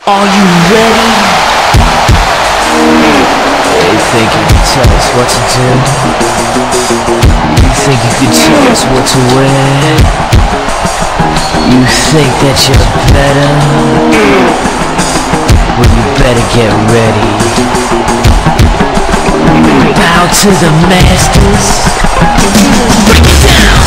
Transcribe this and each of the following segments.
Are you ready? You think you can tell us what to do? You think you can tell us what to wear? You think that you're better? Well, you better get ready. Bow to the masters. Break it down!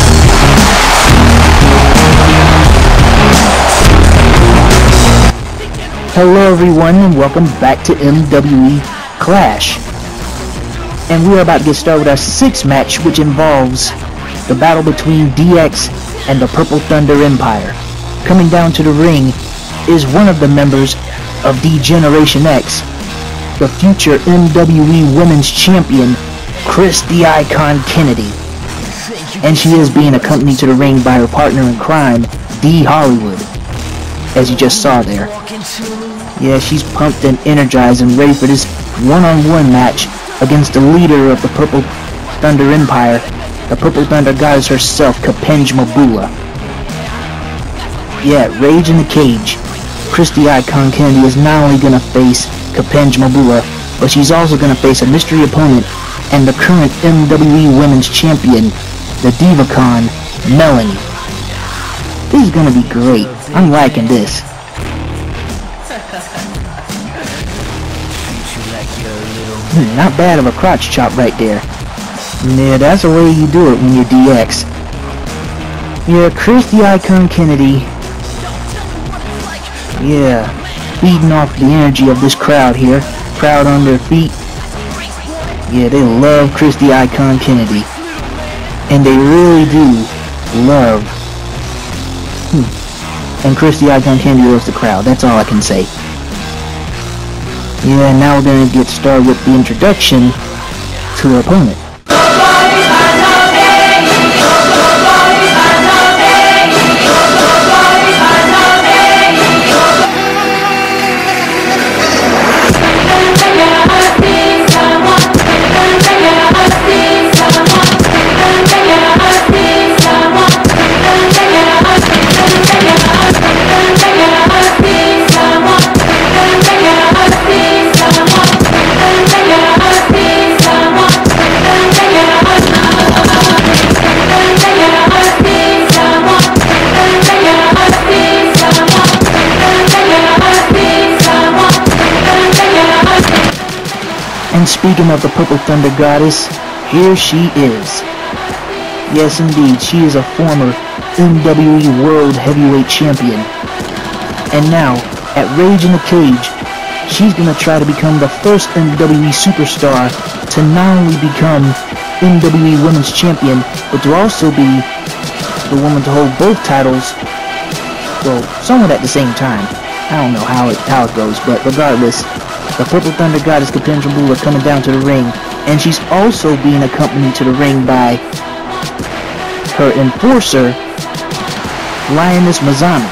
Hello everyone and welcome back to MWE Clash. And we are about to get started with our sixth match, which involves the battle between DX and the Purple Thunder Empire. Coming down to the ring is one of the members of D-Generation X, the future MWE Women's Champion, Chris the Icon Kennedy. And she is being accompanied to the ring by her partner in crime, D Hollywood, as you just saw there. Yeah, she's pumped and energized and ready for this one-on-one match against the leader of the Purple Thunder Empire, the Purple Thunder Goddess herself, Kapenge Mabula. Yeah, Rage in the Cage. Chris the Icon Kennedy is not only going to face Kapenge Mabula, but she's also going to face a mystery opponent and the current MWE Women's Champion, the DivaCon, Melanie. This is going to be great. I'm liking this. Not bad of a crotch chop right there. Yeah, that's the way you do it when you're DX. Yeah, Chris the Icon Kennedy. Yeah, feeding off the energy of this crowd here. Crowd on their feet. Yeah, they love Chris the Icon Kennedy. And they really do love... And Chris the Icon Kennedy loves the crowd. That's all I can say. Yeah, now we're going to get started with the introduction to our opponent. And speaking of the Purple Thunder Goddess, here she is. Yes indeed, she is a former MWE World Heavyweight Champion. And now, at Rage in the Cage, she's gonna try to become the first MWE Superstar to not only become MWE Women's Champion, but to also be the woman to hold both titles, well, somewhat at the same time. I don't know how it goes, but regardless, the Purple Thunder Goddess Kapenge Mabula coming down to the ring, and she's also being accompanied to the ring by her enforcer, Lioness Mazami.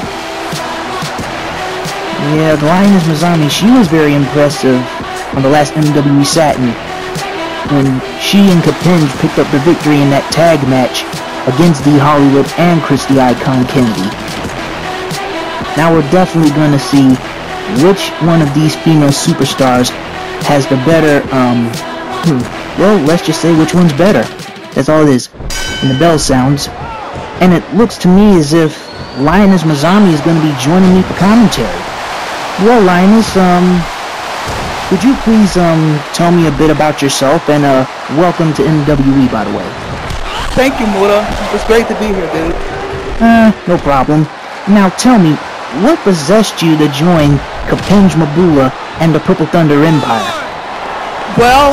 Yeah, Lioness Mazami, she was very impressive on the last MWE Saturn when she and Kapenge picked up the victory in that tag match against D Hollywood and Chris the Icon Kennedy. Now we're definitely going to see which one of these female superstars has the better, well, let's just say which one's better. That's all it is. And the bell sounds. And it looks to me as if Lioness Mazami is going to be joining me for commentary. Well, Lioness, could you please, tell me a bit about yourself, and, welcome to MWE, by the way. Thank you, Muda. It's great to be here, dude. No problem. Now tell me, what possessed you to join Kapenge Mabula and the Purple Thunder Empire? Well,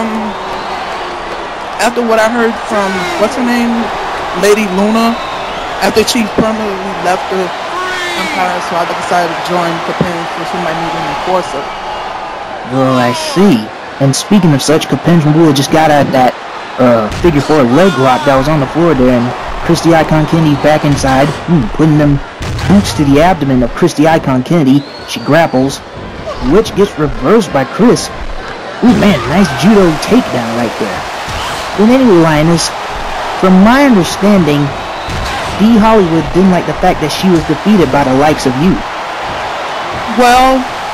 after what I heard from, what's her name? Lady Luna, after she permanently left the Empire, so I decided to join Kapenge, so she might need an enforcer. Well, I see. And speaking of such, Kapenge Mabula just got at that, figure 4 leg lock that was on the floor there, and Chris the Icon Kennedy's back inside, putting them boots to the abdomen of Chris the Icon Kennedy. She grapples, which gets reversed by Chris. Ooh man, nice judo takedown right there. But anyway, Lioness, from my understanding, D Hollywood didn't like the fact that she was defeated by the likes of you. Well,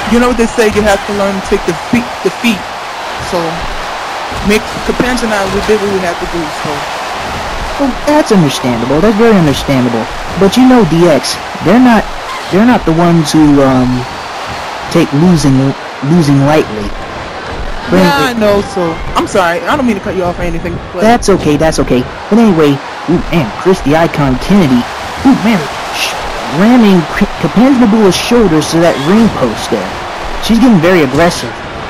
You know what they say, you have to learn to take defeat. So, Capenz and I, we did what we had to do, so. Well, that's understandable. That's very understandable. But you know, DX, they're not the ones who take losing lightly. Yeah, I know. So I'm sorry. I don't mean to cut you off or anything. But that's okay. That's okay. But anyway, ooh, man, Chris the Icon Kennedy, ooh, man, ramming Capenz Mabula's shoulders to that ring post there. She's getting very aggressive.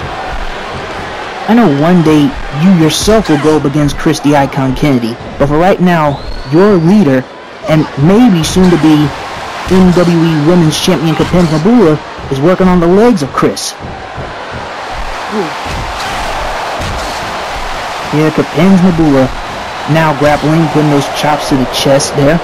I know one day you yourself will go up against Chris the Icon Kennedy, but for right now, your leader, and maybe soon to be WWE Women's Champion Capenz Mabula, is working on the legs of Chris. Ooh. Yeah, Capenz Mabula now grappling, putting those chops to the chest there.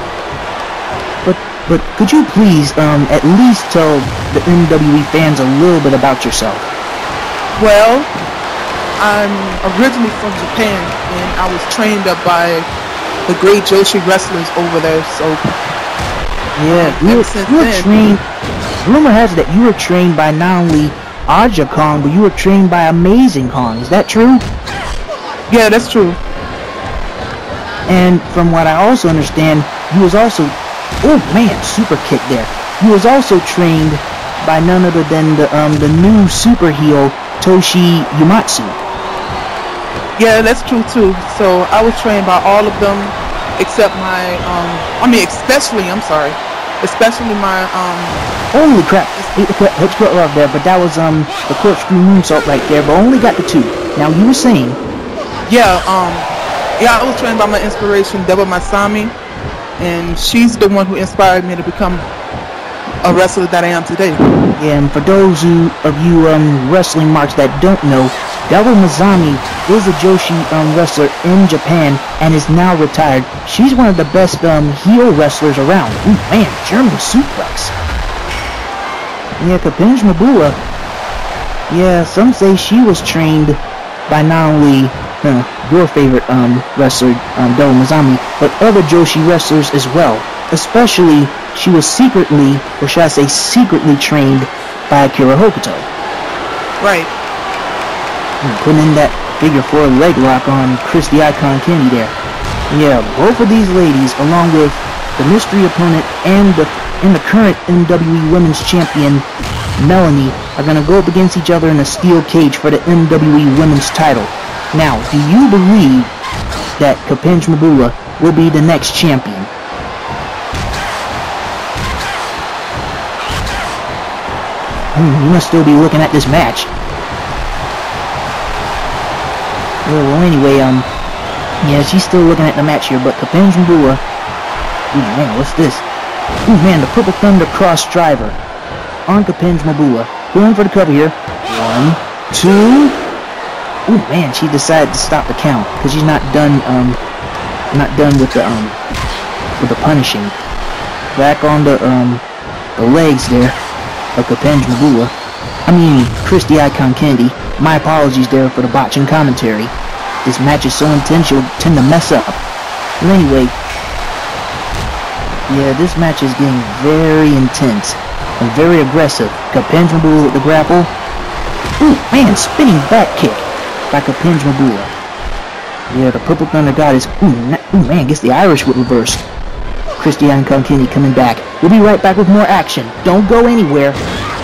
But could you please at least tell the WWE fans a little bit about yourself? Well, I'm originally from Japan, and I was trained up by the great Joshi wrestlers over there, so... Yeah, you were trained... Rumor has it that you were trained by not only Aja Kong, but you were trained by Amazing Kong. Is that true? Yeah, that's true. And from what I also understand, you was also... Oh man, super kick there. He was also trained by none other than the new super heel Toshi Uematsu. Yeah, that's true too. So I was trained by all of them except my especially my Holy crap! Let's go off there, but that was the corkscrew moonsault right there. But only got the 2. Now you were saying? Yeah, I was trained by my inspiration, Deba Masami. And she's the one who inspired me to become a wrestler that I am today. Yeah, and for those of you wrestling marks that don't know, Deba Masami is a Joshi wrestler in Japan and is now retired. She's one of the best heel wrestlers around. Ooh, man, German suplex. Yeah, Capenz Mabula. Yeah, some say she was trained by not only your favorite wrestler, Deba Masami, but other Joshi wrestlers as well. Especially, she was secretly, or should I say secretly trained by Akira Hokuto. Right. Putting in that figure 4 leg lock on Chris the Icon Kennedy there. Yeah, both of these ladies, along with the mystery opponent and the current NWE Women's Champion, Melanie, are going to go up against each other in a steel cage for the NWE Women's title. Now, do you believe that Capenz Mabula will be the next champion? You must still be looking at this match. Well, anyway, yeah, she's still looking at the match here, but Capenz Mabula... Ooh, man, what's this? Ooh, man, the Purple Thunder Cross Driver on Capenz Mabula. Going for the cover here. 1, 2... Ooh, man, she decided to stop the count because she's not done with the punishing. Back on the legs there of Capenz Mabula. I mean, Chris the Icon Kennedy. My apologies there for the botching commentary. This match is so intense you'll tend to mess up. But anyway, yeah, this match is getting very intense and very aggressive. Capenz Mabula with the grapple. Ooh, man, spinning back kick by Capenz Mabula. Yeah, the Purple Thunder Goddess. Ooh, man, gets the Irish whip reversed. Chris the Icon Kennedy coming back. We'll be right back with more action. Don't go anywhere.